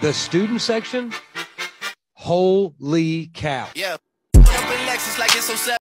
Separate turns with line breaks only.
The student section, holy cow.
Yeah. Lexus like it's so